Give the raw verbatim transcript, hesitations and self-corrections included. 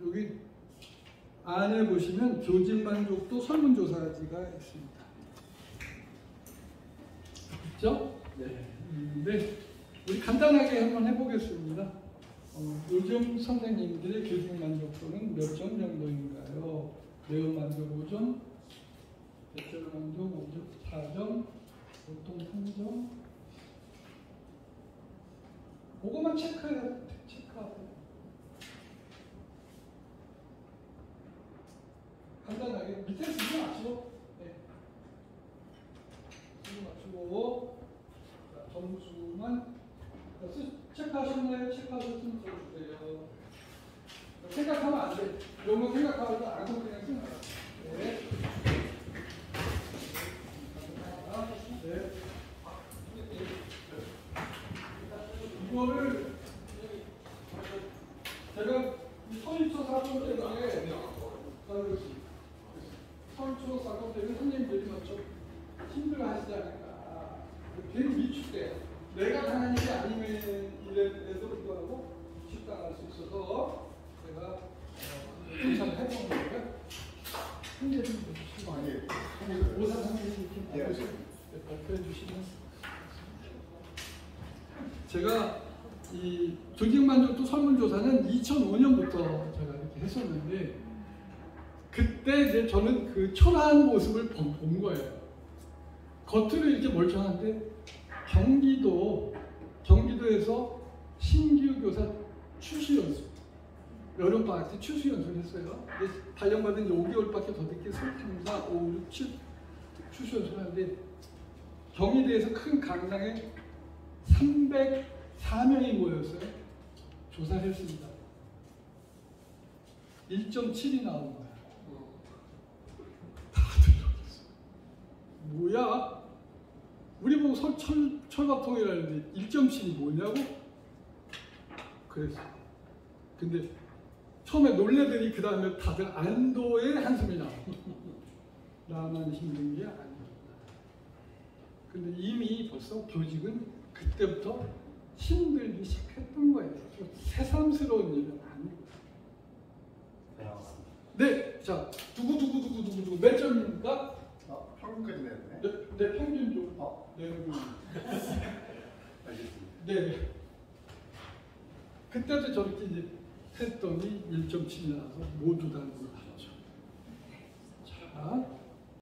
여기 안에 보시면 교직만족도 설문조사지가 있습니다. 그렇죠? 네. 근데 우리 간단하게 한번 해보겠습니다. 어, 요즘 선생님들의 교직만족도는 몇 점 정도인가요? 매우 만족 오 점, 적절 만족 오 점, 사 점, 보통 삼 점. 그거만 체크해야 체크하세요. 간단하게 밑에 쓰지 마시고, 네. 쓰지 마시고, 자, 점수만 체크하셨나요? 체크하셨으면 써주세요. 생각하면 안 돼. 이런 거 생각하면 안 하고 그냥 쓰는 거야. 네. 네. 이거를 제가 서울초 사건 때문에 서울초 사건 때문에 선생님들이 좀 힘들어하시지 않을까. 괜히 위축돼요. 내가 당한 일이 아니면 이래서 불구하고 식당할 수 있어서 제가 인사를 해보는 거예요. 한개 좀 해주시고 아니 오산 선생님 좀 발표해 주시면 제가 이 조직만족도 설문조사는 이천오 년부터 제가 이렇게 했었는데 그때 이제 저는 그 초라한 모습을 본 거예요. 겉으로 이렇게 멀쩡한데 경기도 경기도에서 신규 교사 추수 연수 여름 방학 때 추수 연수를 했어요. 발령받은 지 오 개월밖에 더 늦게 설탕사 오, 육, 칠 추수 연수를 하는데 경희대에서 큰 강당에 삼백사 명이 모였어요. 조사를 했습니다. 일 점 칠이 나온 거야. 다들 놀랐어. 뭐야? 우리 보고 설, 철, 철밥통이라는데 일 점 칠이 뭐냐고? 그랬어. 근데 처음에 놀래더니 그 다음에 다들 안도의 한숨이 나와. 나만 힘든 게 아니구나. 근데 이미 벌써 교직은 그때부터 힘들기 시작했던 거예요. 새삼스러운 일은 아니고. 네, 자, 누구누구누구누구 몇 점입니까? 어, 평균까지 내었네. 네, 네, 평균 좀. 어? 네, 알겠습니다. 네. 그때도 저렇게 이제 했더니 일 점 칠이 나서 모두 다 놀랐죠. 자.